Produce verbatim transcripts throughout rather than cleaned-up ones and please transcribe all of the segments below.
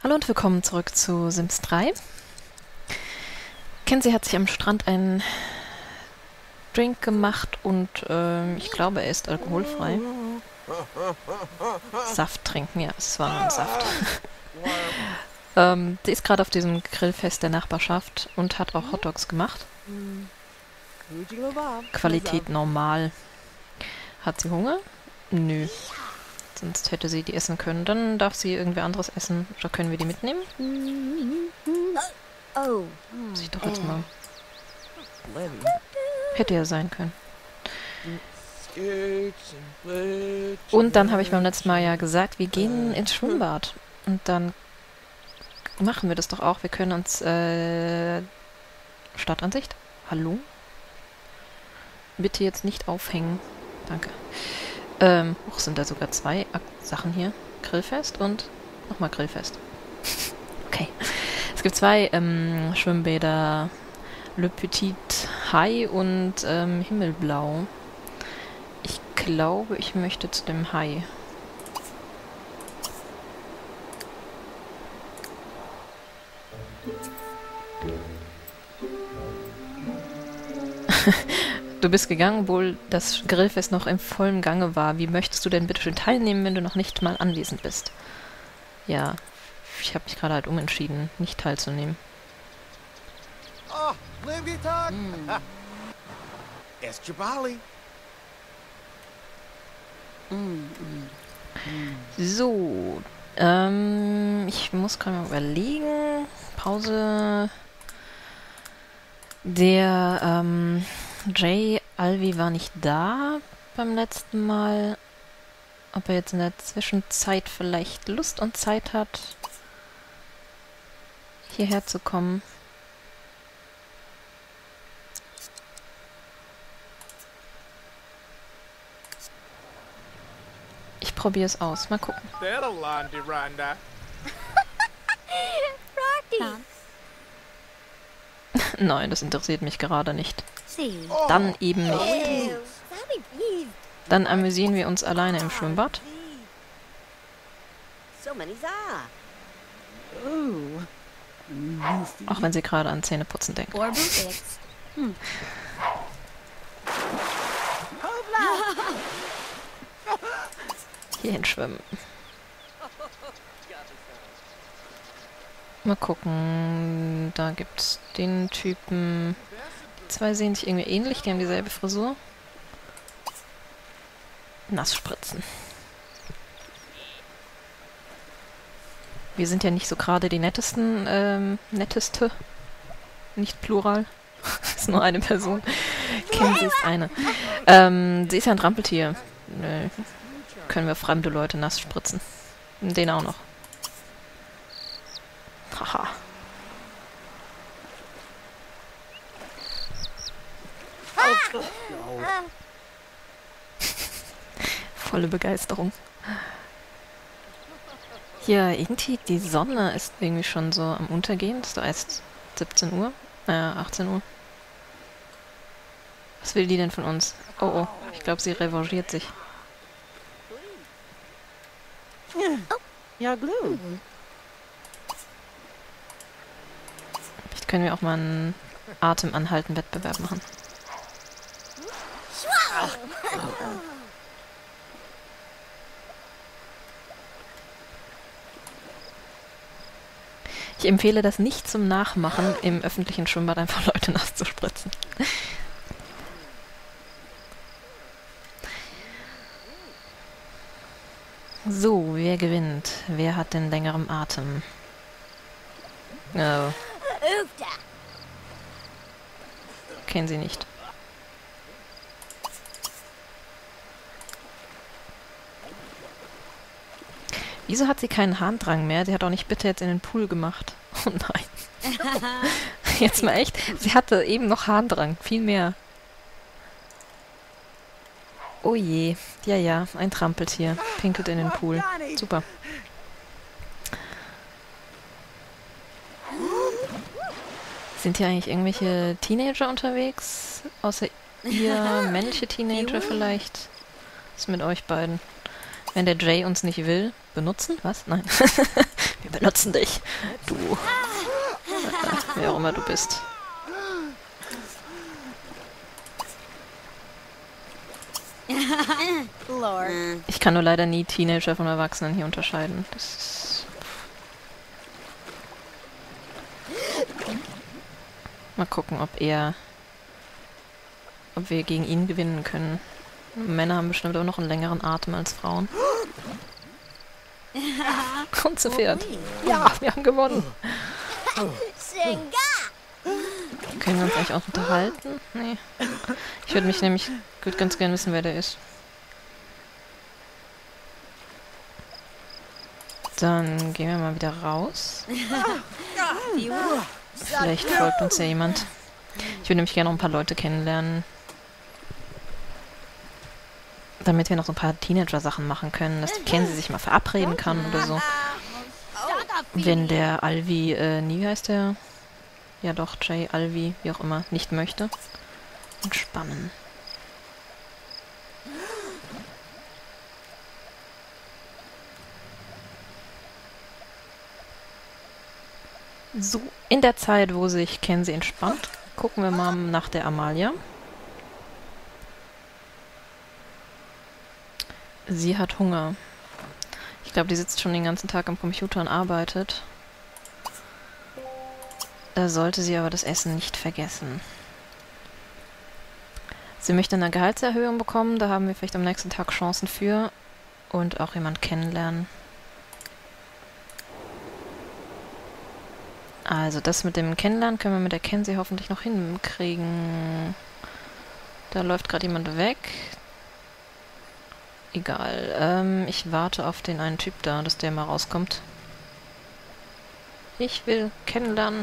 Hallo und willkommen zurück zu Sims drei. Kenzie hat sich am Strand einen Drink gemacht und ähm, ich glaube, er ist alkoholfrei. Saft trinken, ja, es war nur ein Saft. ähm, die ist gerade auf diesem Grillfest der Nachbarschaft und hat auch Hotdogs gemacht. Qualität normal. Hat sie Hunger? Nö. Sonst hätte sie die essen können. Dann darf sie irgendwer anderes essen. Oder können wir die mitnehmen? Muss ich doch jetzt mal... Hätte ja sein können. Und dann habe ich beim letzten Mal ja gesagt, wir gehen ins Schwimmbad. Und dann machen wir das doch auch. Wir können uns... Äh, Stadtansicht? Hallo? Bitte jetzt nicht aufhängen. Danke. Ähm, auch sind da sogar zwei Ak Sachen hier. Grillfest und nochmal Grillfest. Okay. Es gibt zwei ähm, Schwimmbäder. Le Petit Hai und ähm, Himmelblau. Ich glaube, ich möchte zu dem Hai. Du bist gegangen, obwohl das Grillfest noch im vollen Gange war. Wie möchtest du denn bitte schön teilnehmen, wenn du noch nicht mal anwesend bist? Ja, ich habe mich gerade halt umentschieden, nicht teilzunehmen. Oh, Limgitok! Mm. Es Jabali. So, ähm, ich muss gerade mal überlegen. Pause. Der, ähm... Jay Alvi war nicht da beim letzten Mal. Ob er jetzt in der Zwischenzeit vielleicht Lust und Zeit hat, hierher zu kommen. Ich probiere es aus. Mal gucken. Nein, das interessiert mich gerade nicht. Dann eben nicht. Dann amüsieren wir uns alleine im Schwimmbad. Auch wenn sie gerade an Zähneputzen denkt. Hierhin schwimmen. Mal gucken. Da gibt's den Typen. Die zwei sehen sich irgendwie ähnlich, die haben dieselbe Frisur. Nass spritzen. Wir sind ja nicht so gerade die nettesten, ähm, netteste. Nicht plural. Ist nur eine Person. Kenzie ist eine. Ähm, sie ist ja ein Trampeltier. Nö. Können wir fremde Leute nass spritzen. Den auch noch. Haha. Volle Begeisterung. Ja, irgendwie die Sonne ist irgendwie schon so am Untergehen. Es ist doch erst siebzehn Uhr. Äh, achtzehn Uhr. Was will die denn von uns? Oh, oh. Ich glaube, sie revanchiert sich. Ja, Glue. Vielleicht können wir auch mal einen Atemanhalten-Wettbewerb machen. Ich empfehle das nicht zum Nachmachen, im öffentlichen Schwimmbad einfach Leute nass zu spritzen. So, wer gewinnt? Wer hat den längeren Atem? Oh. Kennen sie nicht. Wieso hat sie keinen Harndrang mehr? Sie hat auch nicht bitte jetzt in den Pool gemacht. Oh nein. Jetzt mal echt. Sie hatte eben noch Harndrang. Viel mehr. Oh je. Ja, ja. Ein Trampeltier. Pinkelt in den Pool. Super. Sind hier eigentlich irgendwelche Teenager unterwegs? Außer ihr männliche Teenager vielleicht? Was ist mit euch beiden? Wenn der Jay uns nicht will, benutzen? Was? Nein. Wir benutzen dich. Du. Wer auch immer du bist. Lord. Ich kann nur leider nie Teenager von Erwachsenen hier unterscheiden. Das ist... Mal gucken, ob er... ob wir gegen ihn gewinnen können. Männer haben bestimmt auch noch einen längeren Atem als Frauen. Und zu Pferd. Ja, wir haben gewonnen. Können wir uns eigentlich auch unterhalten? Nee. Ich würde mich nämlich... Ich würde ganz gerne wissen, wer der ist. Dann gehen wir mal wieder raus. Vielleicht folgt uns ja jemand. Ich würde nämlich gerne noch ein paar Leute kennenlernen. Damit wir noch so ein paar Teenager-Sachen machen können, dass die Kenzie sich mal verabreden kann oder so. Wenn der Alvi, äh, nie heißt der? Ja doch, Jay, Alvi, wie auch immer, nicht möchte. Entspannen. So, in der Zeit, wo sich Kenzie entspannt, gucken wir mal nach der Amalia. Sie hat Hunger. Ich glaube, die sitzt schon den ganzen Tag am Computer und arbeitet. Da sollte sie aber das Essen nicht vergessen. Sie möchte eine Gehaltserhöhung bekommen, da haben wir vielleicht am nächsten Tag Chancen für. Und auch jemand kennenlernen. Also das mit dem Kennenlernen können wir mit der Kenzie hoffentlich noch hinkriegen. Da läuft gerade jemand weg. Egal. Ähm, ich warte auf den einen Typ da, dass der mal rauskommt. Ich will kennenlernen.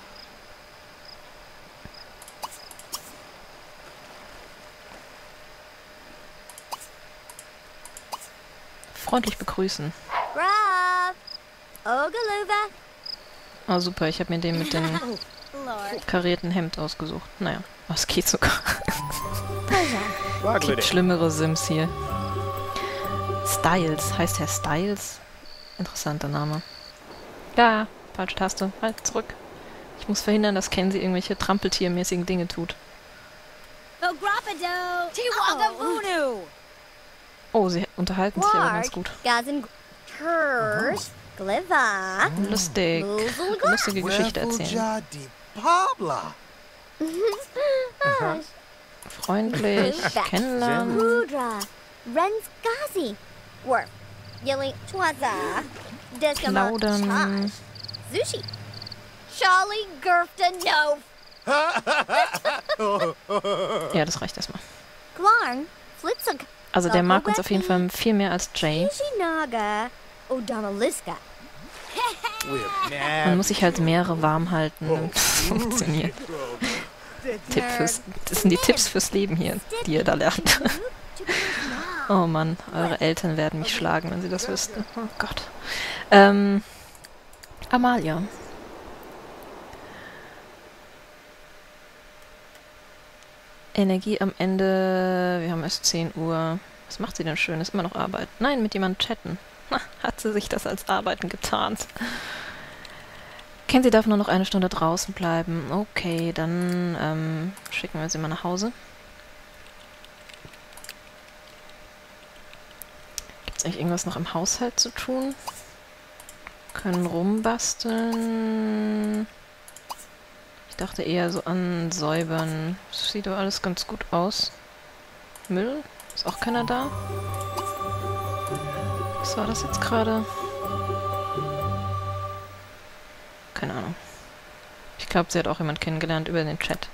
Freundlich begrüßen. Rob! Ogaluva! Oh super, ich habe mir den mit dem Lord. karierten Hemd ausgesucht. Naja, oh, es geht sogar. Rock with Gibt it. schlimmere Sims hier. Styles. Heißt Herr Styles? Interessanter Name. Ja, falsche Taste. Halt, zurück. Ich muss verhindern, dass Kenzie irgendwelche trampeltiermäßigen Dinge tut. Ograpado! Tiwagavunu! Oh, sie unterhalten sich aber ganz gut. Gazin Kirsch, Gliva, Lustig. Lustige Geschichte erzählen. Refugia di Pabla. Freundlich. Kennenlernen. Rudra, Ren's Gazi, Worf, Yili Chwaza, Deskamon Plaudern. Sushi, Charlie Gurfta No, Ja, das reicht erstmal. Glarn, Flitzuk, Also der mag uns auf jeden Fall viel mehr als Jay. Shinaga, O'Donnelliska. Man muss sich halt mehrere warm halten, damit es funktioniert. Tipp fürs, das sind die Tipps fürs Leben hier, die ihr da lernt. Oh Mann, eure Eltern werden mich schlagen, wenn sie das wüssten. Oh Gott. Ähm, Amalia. Energie am Ende. Wir haben erst zehn Uhr. Was macht sie denn schön? Ist immer noch Arbeit. Nein, mit jemandem chatten. Ha, hat sie sich das als Arbeiten getarnt. Kenzie darf nur noch eine Stunde draußen bleiben. Okay, dann ähm, schicken wir sie mal nach Hause. Gibt es eigentlich irgendwas noch im Haushalt zu tun? Können rumbasteln. Ich dachte eher so an Säubern. Das sieht doch alles ganz gut aus. Müll? Ist auch keiner da? Was war das jetzt gerade? Keine Ahnung. Ich glaube, sie hat auch jemand kennengelernt über den Chat.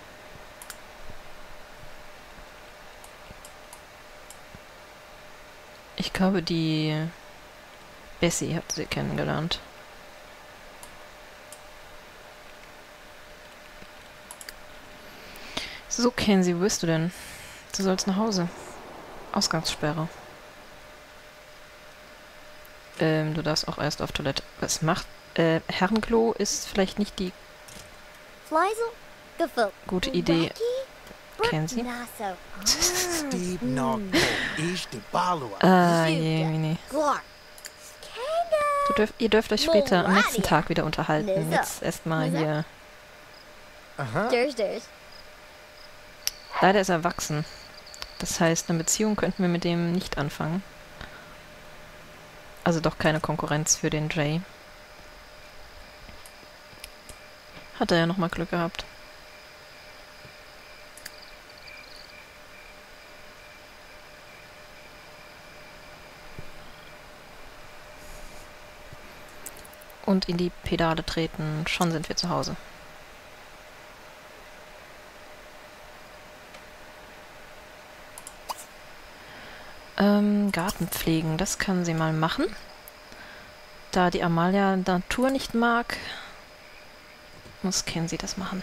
Ich glaube, die Bessie hat sie kennengelernt. So, Kenzie, wo bist du denn? Du sollst nach Hause. Ausgangssperre. Ähm, du darfst auch erst auf Toilette. Was macht... Äh, Herrenklo ist vielleicht nicht die Fleisel, Gefühl. gute Idee. Kenzie? Naso. Steve Narco. Ish di Balua. Ah, je, Mini. Glarn. Kanga. Du dürft, ihr dürft euch später am nächsten Moradia. Tag wieder unterhalten. Nizza. Jetzt erstmal Nizza. hier. Uh-huh. Durs, durs. Leider ist er erwachsen. Das heißt, eine Beziehung könnten wir mit dem nicht anfangen. Also doch keine Konkurrenz für den Jay. Hat er ja nochmal Glück gehabt. Und in die Pedale treten. Schon sind wir zu Hause. Ähm, Garten pflegen, das kann sie mal machen. Da die Amalia Natur nicht mag, muss Kenzie das machen.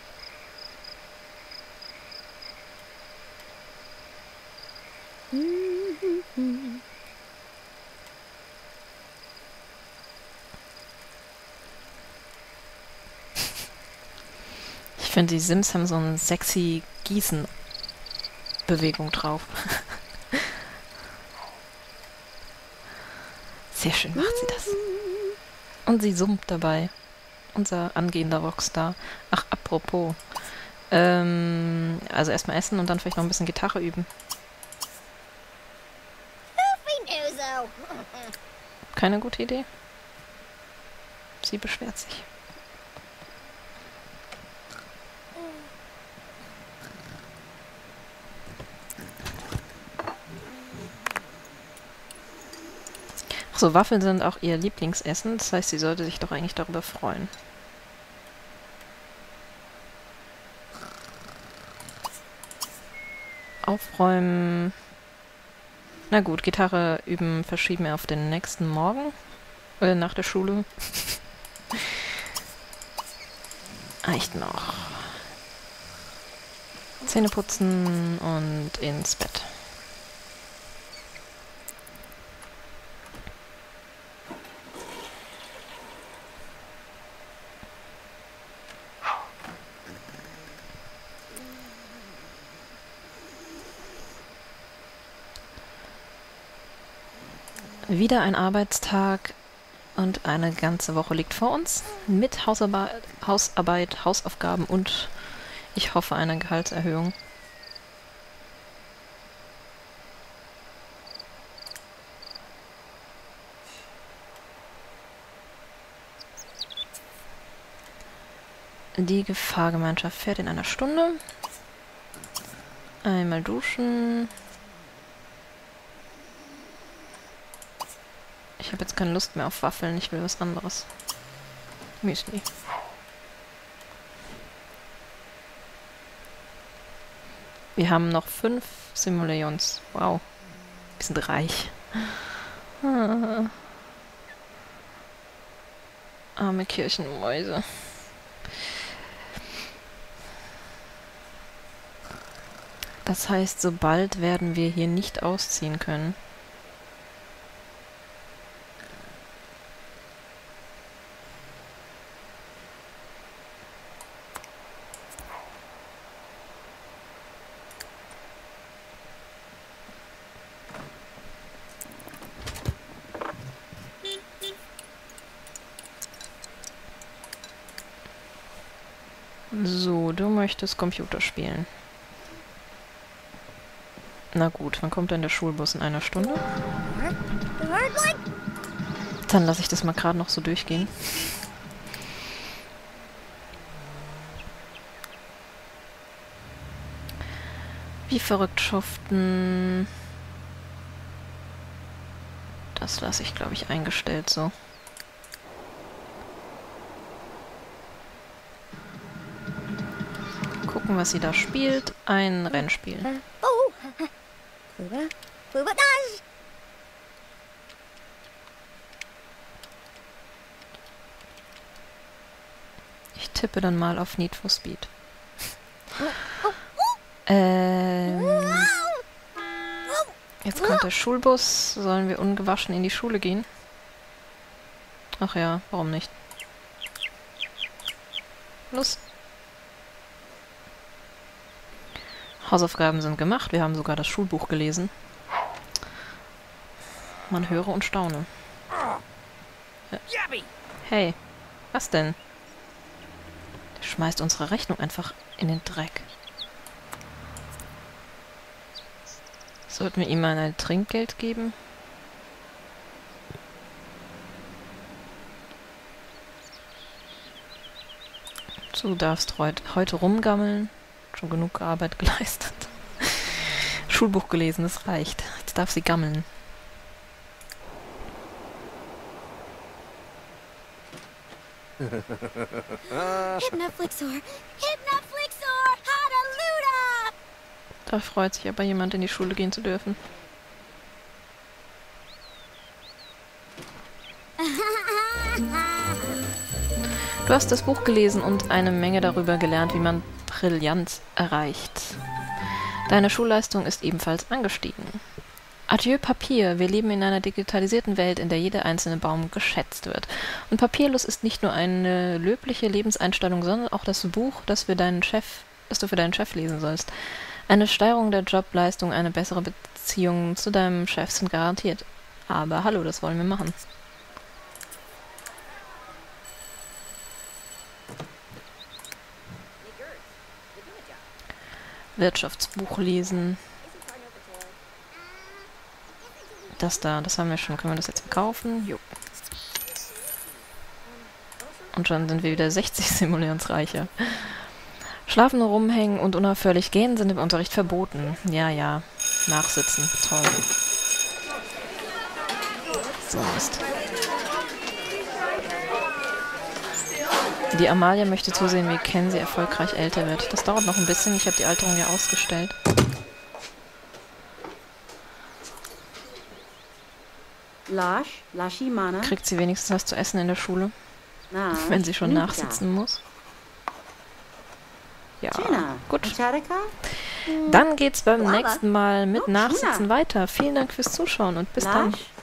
Ich finde, die Sims haben so eine sexy Gießen-Bewegung drauf. Sehr schön macht sie das. Und sie summt dabei. Unser angehender Rockstar. Ach, apropos. Ähm, also erstmal essen und dann vielleicht noch ein bisschen Gitarre üben. Finuso. Keine gute Idee. Sie beschwert sich. Ach so, Waffeln sind auch ihr Lieblingsessen. Das heißt, sie sollte sich doch eigentlich darüber freuen. Aufräumen. Na gut, Gitarre üben verschieben wir auf den nächsten Morgen. Oder nach der Schule. Reicht noch. Zähne putzen und ins Bett. Wieder ein Arbeitstag und eine ganze Woche liegt vor uns mit Hausarbeit, Hausarbeit, Hausaufgaben und ich hoffe einer Gehaltserhöhung. Die Gefahrgemeinschaft fährt in einer Stunde. Einmal duschen. Ich habe jetzt keine Lust mehr auf Waffeln, ich will was anderes. Müsli. Wir haben noch fünf Simoleons. Wow. Wir sind reich. Ah. Arme Kirchenmäuse. Das heißt, so bald werden wir hier nicht ausziehen können. So, du möchtest Computer spielen. Na gut, wann kommt denn der Schulbus? In einer Stunde? Dann lasse ich das mal gerade noch so durchgehen. Wie verrückt schuften. Das lasse ich, glaube ich, eingestellt so. Gucken, was sie da spielt. Ein Rennspiel. Oh. Kluba. Kluba Daj. Ich tippe dann mal auf Need for Speed. Ähm, jetzt kommt der Schulbus. Sollen wir ungewaschen in die Schule gehen? Ach ja, warum nicht? Los. Hausaufgaben sind gemacht. Wir haben sogar das Schulbuch gelesen. Man höre und staune. Hey, was denn? Der schmeißt unsere Rechnung einfach in den Dreck. Sollten wir ihm mal ein Trinkgeld geben? Du darfst heut, heute rumgammeln. Schon genug Arbeit geleistet. Schulbuch gelesen, das reicht. Jetzt darf sie gammeln. Hypnoflixor! Hypnoflixor! Hallelujah! Da freut sich aber jemand, in die Schule gehen zu dürfen. Du hast das Buch gelesen und eine Menge darüber gelernt, wie man Brillanz erreicht. Deine Schulleistung ist ebenfalls angestiegen. Adieu Papier, wir leben in einer digitalisierten Welt, in der jeder einzelne Baum geschätzt wird. Und papierlos ist nicht nur eine löbliche Lebenseinstellung, sondern auch das Buch, das, für deinen Chef, das du für deinen Chef lesen sollst. Eine Steigerung der Jobleistung, eine bessere Beziehung zu deinem Chef sind garantiert. Aber hallo, das wollen wir machen. Wirtschaftsbuch lesen. Das da, das haben wir schon. Können wir das jetzt verkaufen? Jo. Und schon sind wir wieder sechzig Simoleons reicher. Schlafen, rumhängen und unaufhörlich gehen sind im Unterricht verboten. Ja, ja. Nachsitzen. Toll. So Mist. Die Amalia möchte zusehen, wie Kenzie erfolgreich älter wird. Das dauert noch ein bisschen. Ich habe die Alterung ja ausgestellt. Lash, Lashimana. Kriegt sie wenigstens was zu essen in der Schule? Na, Wenn sie schon Nita. nachsitzen muss. Ja, China. gut. Acharika? Dann geht's beim Lava. nächsten Mal mit Oh, Nachsitzen China. weiter. Vielen Dank fürs Zuschauen und bis dann. Lash,